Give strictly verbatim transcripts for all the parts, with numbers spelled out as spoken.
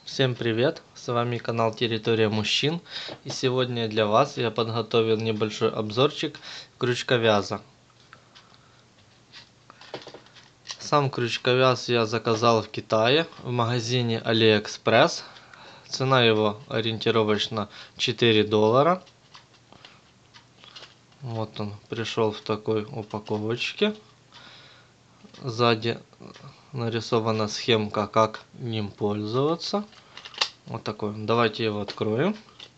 Всем привет! С вами канал Территория мужчин, и сегодня для вас я подготовил небольшой обзорчик крючковяза. Сам крючковяз я заказал в Китае в магазине AliExpress. Цена его ориентировочно четыре доллара. Вот он пришел в такой упаковочке. Сзади нарисована схемка, как ним пользоваться. Вот такой. Давайте его откроем.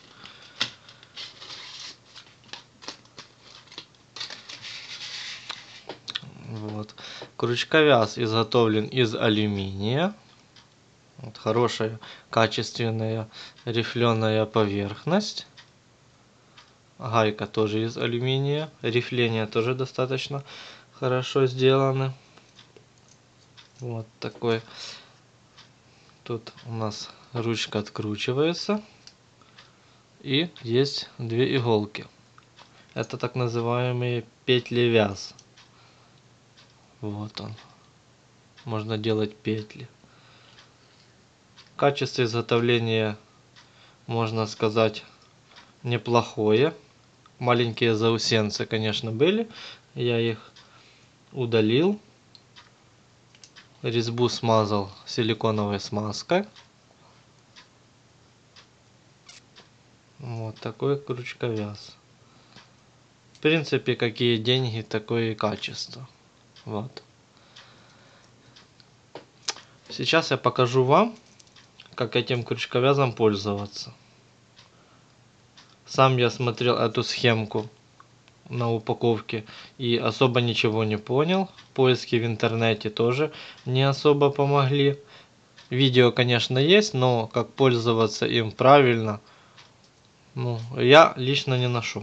Вот. Крючковяз изготовлен из алюминия. Вот хорошая, качественная рифленая поверхность. Гайка тоже из алюминия. Рифления тоже достаточно хорошо сделаны. Вот такой. Тут у нас ручка откручивается. И есть две иголки. Это так называемые петли-вяз. Вот он. Можно делать петли. Качество изготовления, можно сказать, неплохое. Маленькие заусенцы, конечно, были. Я их удалил. Резьбу смазал силиконовой смазкой. Вот такой крючковяз. В принципе, какие деньги, такое и качество. Вот. Сейчас я покажу вам, как этим крючковязом пользоваться. Сам я смотрел эту схемку на упаковке и особо ничего не понял. Поиски в интернете тоже не особо помогли. Видео, конечно, есть, но как пользоваться им правильно, ну, я лично не нашел.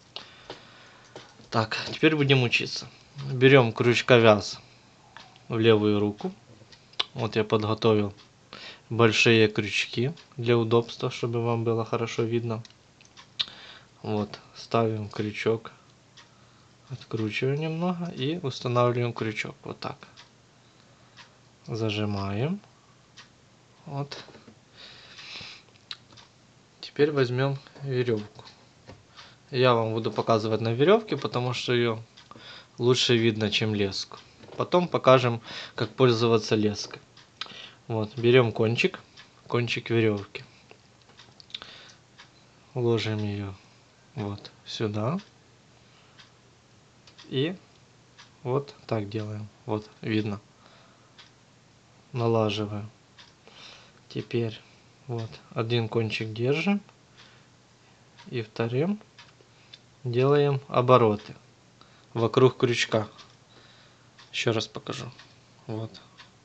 Так, теперь будем учиться. Берем крючковяз в левую руку. Вот я подготовил большие крючки для удобства, чтобы вам было хорошо видно. Вот, ставим крючок, откручиваем немного и устанавливаем крючок. Вот так. Зажимаем. Вот. Теперь возьмем веревку. Я вам буду показывать на веревке, потому что ее лучше видно, чем леску. Потом покажем, как пользоваться леской. Вот, берем кончик, кончик веревки. Ложим ее вот сюда. И вот так делаем. Вот, видно. Налаживаем. Теперь вот один кончик держим. И вторым делаем обороты вокруг крючка. Еще раз покажу. Вот.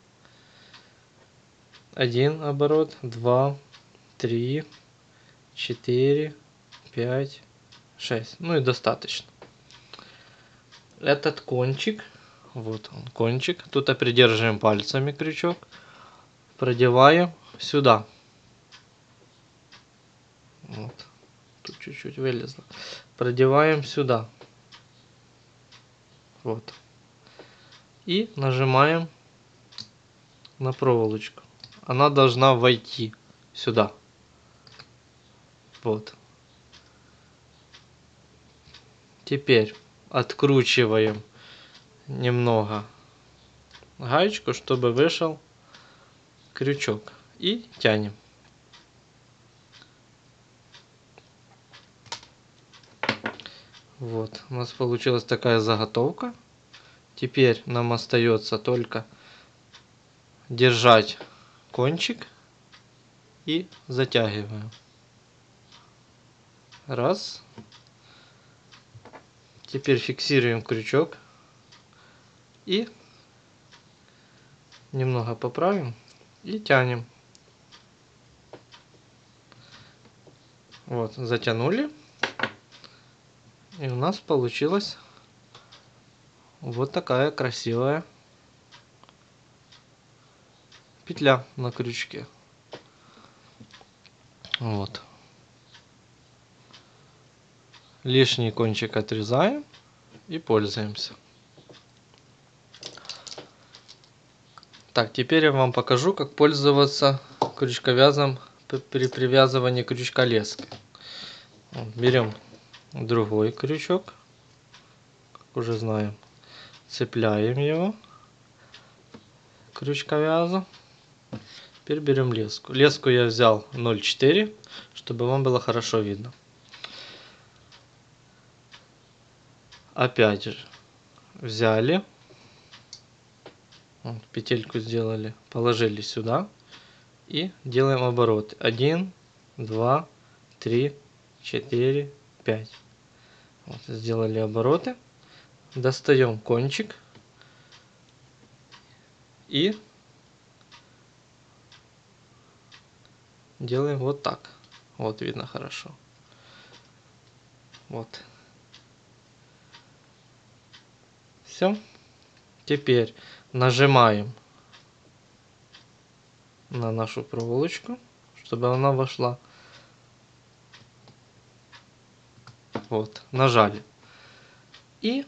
Один оборот, два, три, четыре, пять, шесть. Ну и достаточно. Этот кончик, вот он кончик, тут придерживаем пальцами крючок, продеваем сюда. Вот. Тут чуть-чуть вылезло. Продеваем сюда. Вот. И нажимаем на проволочку. Она должна войти сюда. Вот. Теперь откручиваем немного гаечку, чтобы вышел крючок. И тянем. Вот, у нас получилась такая заготовка. Теперь нам остается только держать кончик и затягиваем. Раз. Теперь фиксируем крючок и немного поправим и тянем. Вот, затянули. И у нас получилась вот такая красивая петля на крючке. Вот. Лишний кончик отрезаем и пользуемся. Так, теперь я вам покажу, как пользоваться крючковязом при привязывании крючка леской. Вот, берем другой крючок, как уже знаем, цепляем его к крючковязу. Теперь берем леску. Леску я взял ноль целых четыре десятых, чтобы вам было хорошо видно. Опять же взяли, вот, петельку сделали, положили сюда и делаем обороты. один, два, три, четыре, пять. Вот, сделали обороты. Достаем кончик и делаем вот так. Вот видно хорошо. Вот. Все. Теперь нажимаем на нашу проволочку, чтобы она вошла. Вот, нажали. И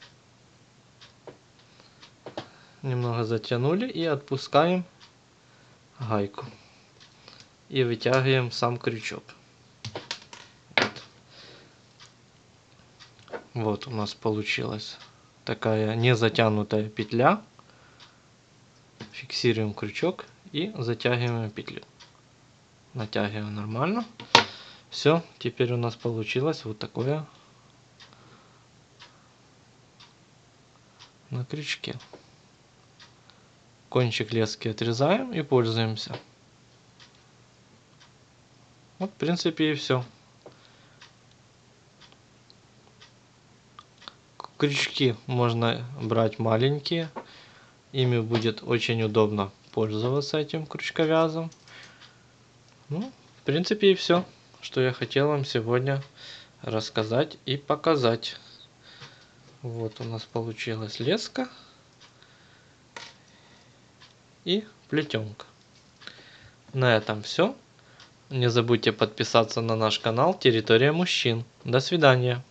немного затянули и отпускаем гайку. И вытягиваем сам крючок. Вот, вот у нас получилась такая не затянутая петля. Фиксируем крючок и затягиваем петлю. Натягиваем нормально. Все, теперь у нас получилось вот такое на крючке. Кончик лески отрезаем и пользуемся. Вот, в принципе, и все. Крючки можно брать маленькие. Ими будет очень удобно пользоваться этим крючковязом. Ну, в принципе, и все, что я хотел вам сегодня рассказать и показать. Вот у нас получилась леска и плетенка. На этом все. Не забудьте подписаться на наш канал Территория мужчин. До свидания.